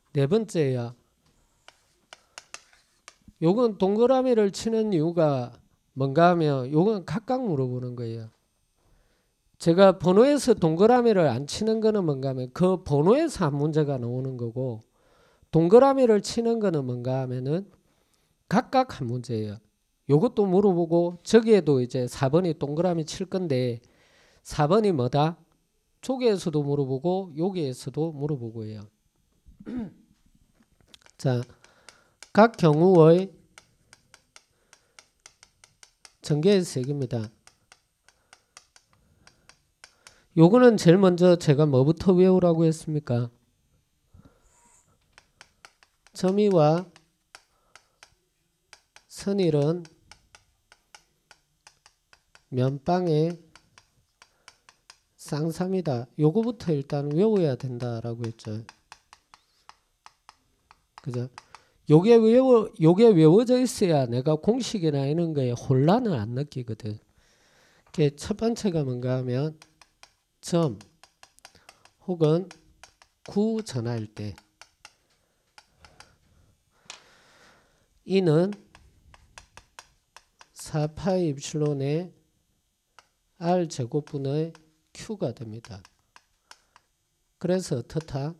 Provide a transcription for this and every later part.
네 번째야. 요건 동그라미를 치는 이유가 뭔가 하면 요건 각각 물어보는 거예요. 제가 번호에서 동그라미를 안 치는 거는 뭔가 하면 그 번호에서 한 문제가 나오는 거고, 동그라미를 치는 거는 뭔가 하면은 각각 한 문제예요. 요것도 물어보고, 저기에도 이제 4번이 동그라미 칠 건데 4번이 뭐다? 저기에서도 물어보고 여기에서도 물어보고요. 자, 각 경우의 전개색입니다. 요거는 제일 먼저 제가 뭐부터 외우라고 했습니까? 점이와 선일은 면방의 쌍삼이다. 요거부터 일단 외워야 된다라고 했죠. 그죠? 요게 외워져 있어야 내가 공식이나 이런 거에 혼란을 안 느끼거든. 첫 번째가 뭔가 하면 점 혹은 구 전화일 때 이는 4파이 입실론의 r 제곱분의 q가 됩니다. 그래서 어떻다?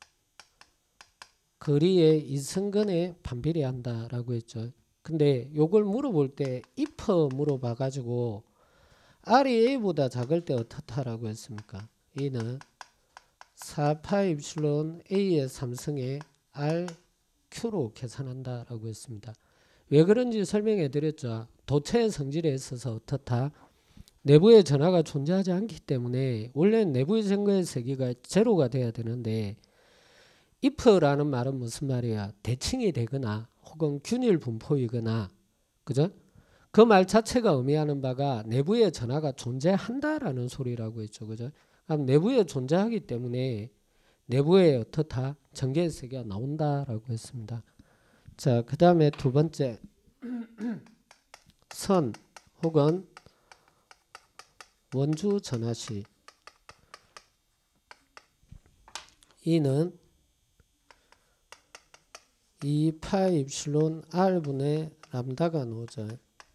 거리의 이승근에 반비례한다라고 했죠. 근데 요걸 물어볼 때 if 물어봐 가지고 r이 a보다 작을 때 어떻다라고 했습니까? 이는 4파이 입실론 a의 3승에 r q로 계산한다라고 했습니다. 왜 그런지 설명해 드렸죠. 도체의 성질에 있어서 어떻다? 내부에 전하가 존재하지 않기 때문에 원래는 내부의 전거의 세기가 제로가 돼야 되는데 if라는 말은 무슨 말이야? 대칭이 되거나 혹은 균일 분포이거나, 그죠? 그 말 자체가 의미하는 바가 내부에 전하가 존재한다라는 소리라고 했죠. 그죠? 그럼 내부에 존재하기 때문에 내부에 어떻다? 전개의 세계가 나온다라고 했습니다. 자, 그 다음에 두 번째 선 혹은 원주 전하시 이는 2파이 입실론 r분의 람다가 나오죠.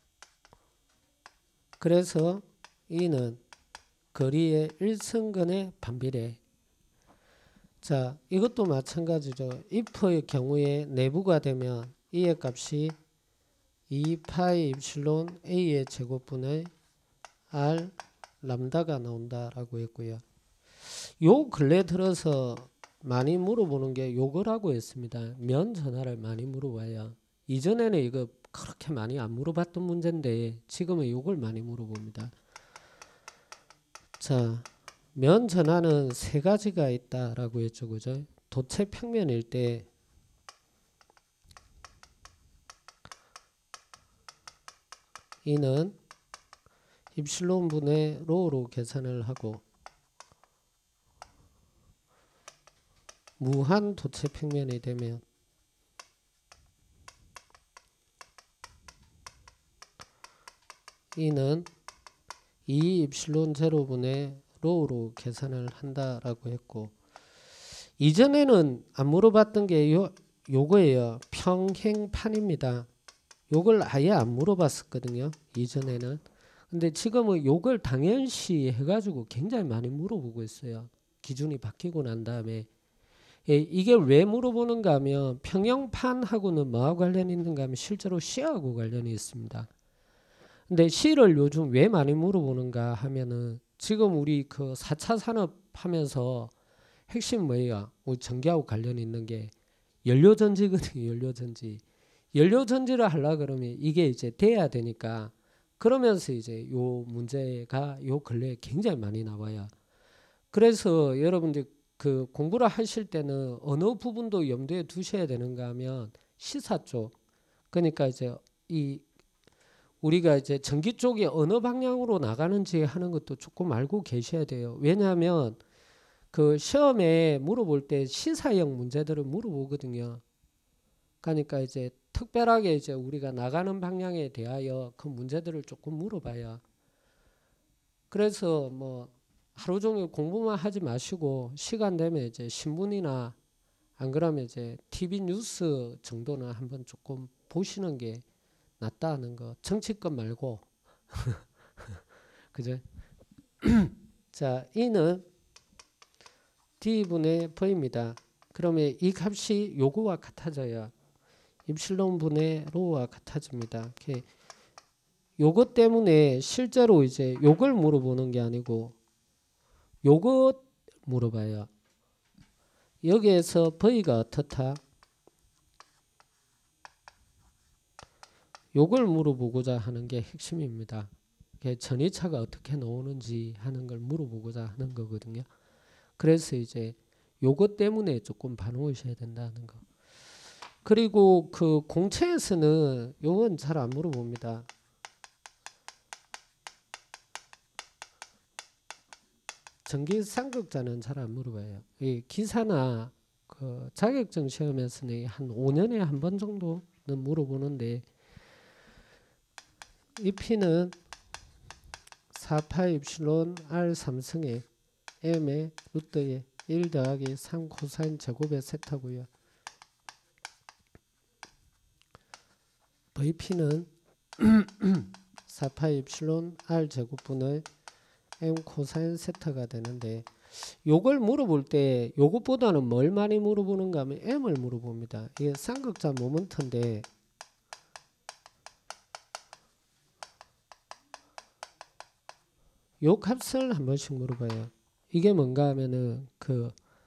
그래서 이는 거리의 일승근의 반비례. 자, 이것도 마찬가지죠. if의 경우에 내부가 되면 이의 값이 2파이 입실론 a의 제곱분의 r 람다가 나온다라고 했고요. 요 근래 들어서 많이 물어보는 게 요거라고 했습니다. 면 전화를 많이 물어봐요. 이전에는 이거 그렇게 많이 안 물어봤던 문제인데 지금은 요걸 많이 물어봅니다. 자, 면 전화는 세 가지가 있다라고 했죠. 그죠? 도체 평면일 때 이는 입실론 분의 로우로 계산을 하고 무한 도체 평면이 되면 이는 2 입실론 제로분의 로우로 계산을 한다라고 했고, 이전에는 안 물어봤던 게 요거예요. 평행판입니다. 요걸 아예 안 물어봤었거든요. 이전에는. 근데 지금은 요걸 당연시 해가지고 굉장히 많이 물어보고 있어요. 기준이 바뀌고 난 다음에. 이게 왜 물어보는가 하면 평형판하고는 뭐하고 관련이 있는가 하면 실제로 C하고 관련이 있습니다. 근데 C를 요즘 왜 많이 물어보는가 하면은 지금 우리 그 4차 산업 하면서 핵심 뭐예요? 우리 전기하고 관련이 있는 게 연료전지거든요. 연료전지. 연료전지를 하려 그러면 이게 이제 돼야 되니까 그러면서 이제 요 문제가 요 근래에 굉장히 많이 나와요. 그래서 여러분들 그 공부를 하실 때는 어느 부분도 염두에 두셔야 되는가 하면 시사 쪽. 그러니까 이제 이 우리가 이제 전기 쪽이 어느 방향으로 나가는지 하는 것도 조금 알고 계셔야 돼요. 왜냐하면 그 시험에 물어볼 때 시사형 문제들을 물어보거든요. 그러니까 이제 특별하게 이제 우리가 나가는 방향에 대하여 그 문제들을 조금 물어봐요. 그래서 뭐 하루 종일 공부만 하지 마시고 시간 되면 이제 신문이나 안 그러면 이제 TV 뉴스 정도는 한번 조금 보시는 게 낫다는 거. 정치권 말고. 그죠? 자, E는 D분의 V입니다. 그러면 이 값이 요거와 같아져야 입실론 분의 로우와 같아집니다. 이렇게 요것 때문에 실제로 이제 요걸 물어보는 게 아니고 요것 물어봐요. 여기에서 V가 어떻다? 요걸 물어보고자 하는 게 핵심입니다. 전이차가 어떻게 나오는지 하는 걸 물어보고자 하는 거거든요. 그래서 이제 요것 때문에 조금 봐놓으셔야 된다는 거. 그리고 그 공채에서는 요건 잘 안 물어봅니다. 전기쌍극자는 잘 안 물어봐요. 이 기사나 그 자격증 시험에서는 한 5년에 한 번 정도는 물어보는데 이 P는 4파이 입실론 R 3승에 M의 루트에 1 더하기 3 코사인 제곱의 세타고요. VP는 4파이 입실론 R 제곱분의 M 코사인 세타가 되는데 요걸 물어볼 때 요것보다는 뭘 많이 물어보는가 하면 M을 물어봅니다. 이게 쌍극자 모멘트인데 요 값을 한 번씩 물어봐요. 이게 뭔가 하면은 그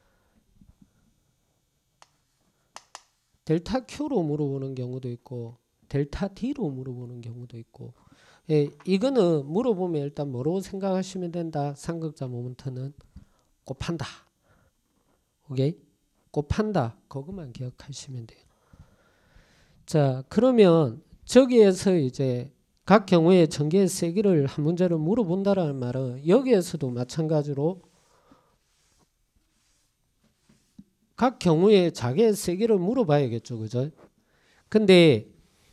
델타 Q로 물어보는 경우도 있고 델타 D로 물어보는 경우도 있고 예, 이거는 물어보면 일단 뭐로 생각하시면 된다. 쌍극자 모멘트는 곱한다. 오케이? 곱한다. 그것만 기억하시면 돼요. 자, 그러면 저기에서 이제 각 경우에 전기의 세기를 한 문제를 물어본다라는 말은 여기에서도 마찬가지로 각 경우에 자기의 세기를 물어봐야겠죠. 그죠? 근데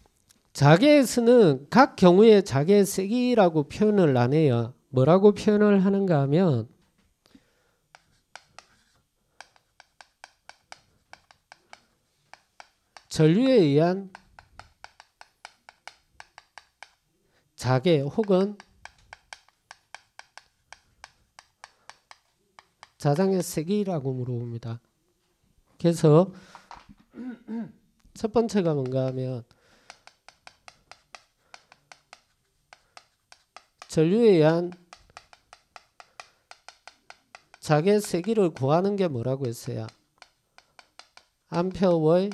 자기에서는 각 경우에 자기의 세기라고 표현을 안 해요. 뭐라고 표현을 하는가 하면 전류에 의한 자개 혹은 자장의 세기라고 물어봅니다. 그래서 첫 번째가 뭔가 하면 전류에 의한 자개 세기를 구하는 게 뭐라고 했어요? 암페어의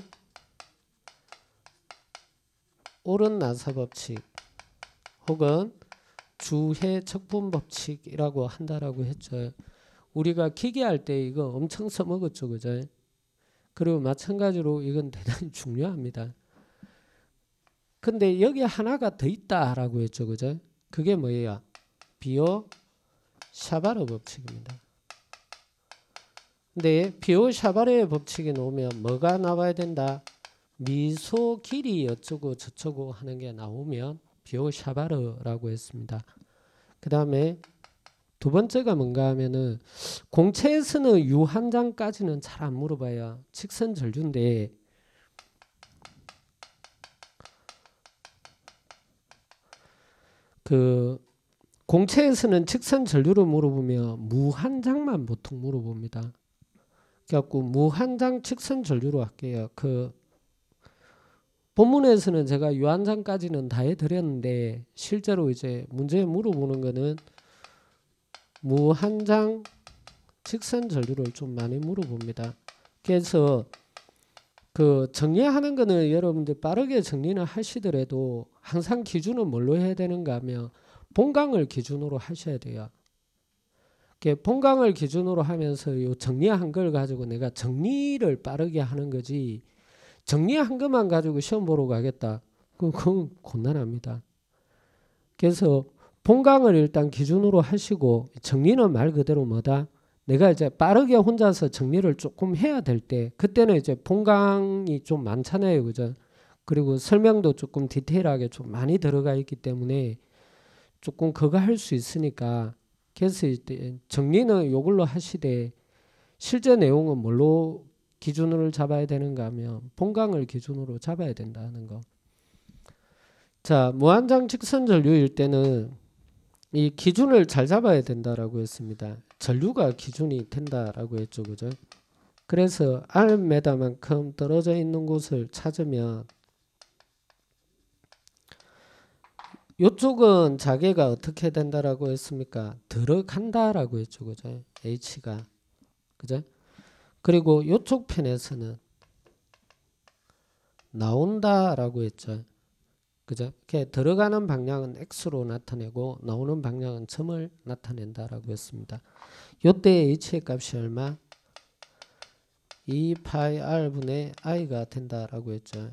오른 나사 법칙 혹은 주해 척분 법칙이라고 한다라고 했죠. 우리가 기계할 때 이거 엄청 써먹었죠. 그죠? 그리고 마찬가지로 이건 대단히 중요합니다. 근데 여기 하나가 더 있다라고 했죠. 그죠? 그게 뭐예요? 비오-샤바르 법칙입니다. 근데 비오-샤바르의 법칙에 놓으면 뭐가 나와야 된다? 미소 길이 어쩌고 저쩌고 하는 게 나오면 비오-샤바르라고 했습니다. 그 다음에 두 번째가 뭔가 하면은 공채에서는 유 한 장까지는 잘 안 물어봐요. 직선 전류인데 그 공채에서는 직선 전류를 물어보면 무 한 장만 보통 물어봅니다. 그래갖고 무 한 장 직선 전류로 할게요. 그 본문에서는 제가 유 한 장까지는 다 해드렸는데 실제로 이제 문제에 물어보는 거는 무 한 장 직선 전류를 좀 많이 물어봅니다. 그래서 그 정리하는 거는 여러분들 빠르게 정리는 하시더라도 항상 기준은 뭘로 해야 되는가 하면 본강을 기준으로 하셔야 돼요. 본강을 기준으로 하면서 요 정리한 걸 가지고 내가 정리를 빠르게 하는 거지 정리한 것만 가지고 시험 보러 가겠다. 그건 곤란합니다. 그래서 본강을 일단 기준으로 하시고 정리는 말 그대로 뭐다? 내가 이제 빠르게 혼자서 정리를 조금 해야 될 때 그때는 이제 본강이 좀 많잖아요. 그죠? 그리고 설명도 조금 디테일하게 좀 많이 들어가 있기 때문에 조금 그거 할 수 있으니까 그래서 이제 정리는 요걸로 하시되 실제 내용은 뭘로 기준으로 잡아야 되는가 하면 본강을 기준으로 잡아야 된다는 거. 자, 무한정 직선 전류일 때는 이 기준을 잘 잡아야 된다라고 했습니다. 전류가 기준이 된다라고 했죠. 그죠? 그래서 Rm만큼 떨어져 있는 곳을 찾으면 이쪽은 자개가 어떻게 된다라고 했습니까? 들어간다라고 했죠. 그죠? H가. 그죠? 그리고 이쪽 편에서는 나온다라고 했죠. 그죠? 이렇게 들어가는 방향은 X로 나타내고 나오는 방향은 점을 나타낸다라고 했습니다. 이때 H의 값이 얼마? 2파이 R분의 I가 된다라고 했죠.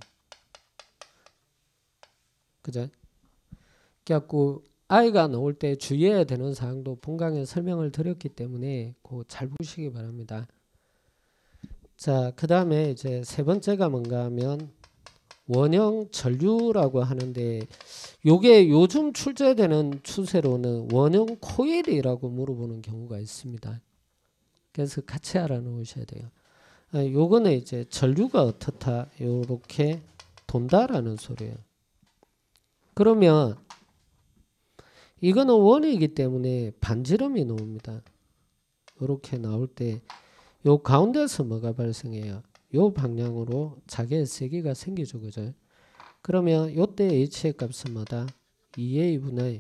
그죠? 그래갖고 I가 나올 때 주의해야 되는 사항도 본강에 설명을 드렸기 때문에 그거 잘 보시기 바랍니다. 자, 그 다음에 이제 세 번째가 뭔가 하면 원형 전류라고 하는데 요게 요즘 출제되는 추세로는 원형 코일이라고 물어보는 경우가 있습니다. 그래서 같이 알아놓으셔야 돼요. 요거는 이제 전류가 어떻다 요렇게 돈다라는 소리예요. 그러면 이거는 원이기 때문에 반지름이 나옵니다. 이렇게 나올 때 요 가운데서 뭐가 발생해요? 요 방향으로 자개의 세기가 생기죠. 그죠? 그러면 요때 H의 값은 뭐다? 2A분의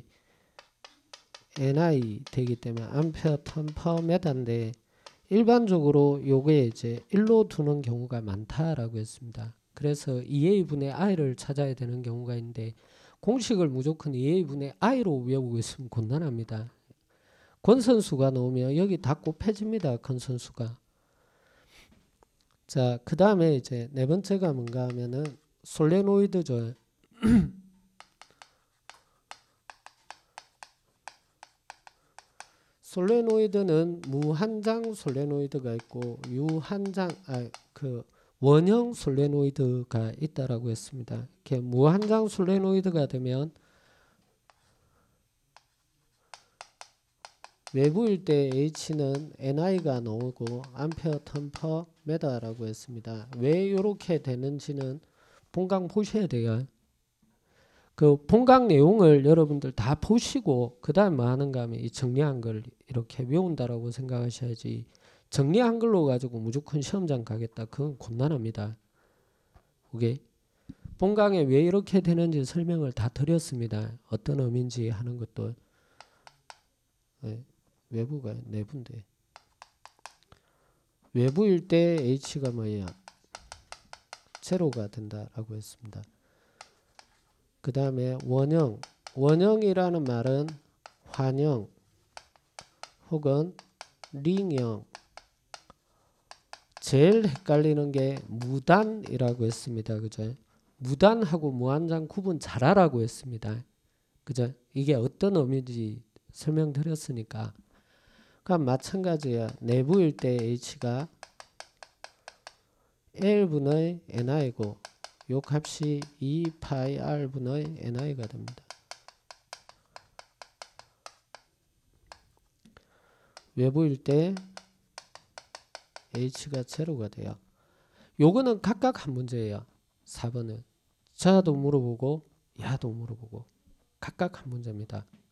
NI 되기 때문에 암페어 턴 퍼 메다인데 일반적으로 요게 이제 1로 두는 경우가 많다라고 했습니다. 그래서 2A분의 I를 찾아야 되는 경우가 있는데 공식을 무조건 2A분의 I로 외우고 있으면 곤란합니다. 권선수가 나오면 여기 다 곱해집니다. 권선수가. 자, 그 다음에 이제 네 번째가 뭔가 하면은 솔레노이드죠. 솔레노이드는 무한장 솔레노이드가 있고 원형 솔레노이드가 있다라고 했습니다. 이렇게 무한장 솔레노이드가 되면 외부일 때 H는 NI가 나오고 암페어 턴 퍼 메다라고 했습니다. 왜 이렇게 되는지는 본강 보셔야 돼요. 그 본강 내용을 여러분들 다 보시고 그 다음 뭐 하는가 하면 이 정리한 걸 이렇게 외운다라고 생각하셔야지 정리한 걸로 가지고 무조건 시험장 가겠다. 그건 곤란합니다. 오케이? 본강에 왜 이렇게 되는지 설명을 다 드렸습니다. 어떤 의미인지 하는 것도. 네. 외부가 내부인데 외부일 때 H가 뭐야? 제로가 된다라고 했습니다. 그 다음에 원형. 원형이라는 말은 환형 혹은 링형. 제일 헷갈리는 게 무단이라고 했습니다. 그죠? 무단하고 무한장 구분 잘하라고 했습니다. 그죠? 이게 어떤 의미인지 설명드렸으니까. 그럼 마찬가지야. 내부일 때 H가 L분의 NI고 요 값이 2파이 R분의 NI가 됩니다. 외부일 때 H가 제로가 돼요. 요거는 각각 한 문제예요. 4번은 저도 물어보고 야도 물어보고 각각 한 문제입니다.